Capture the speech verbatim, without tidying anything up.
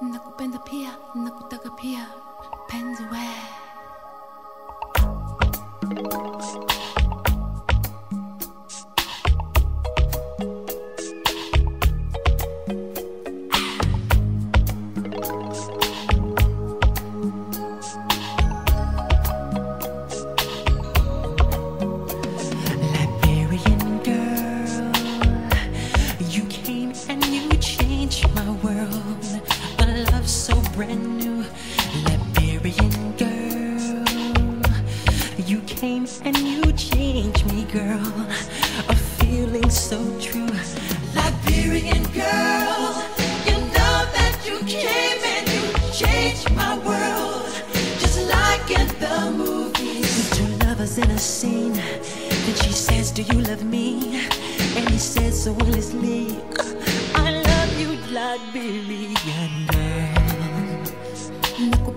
nakupenda pia, nakutaka pia, penzi we. Brand new Liberian girl, you came and you changed me, girl. A feeling so true. Liberian girl, you know that you came and you changed my world, just like in the movies. Two lovers in a scene, then she says, do you love me? And he says so endlessly, I love you, Liberian girl.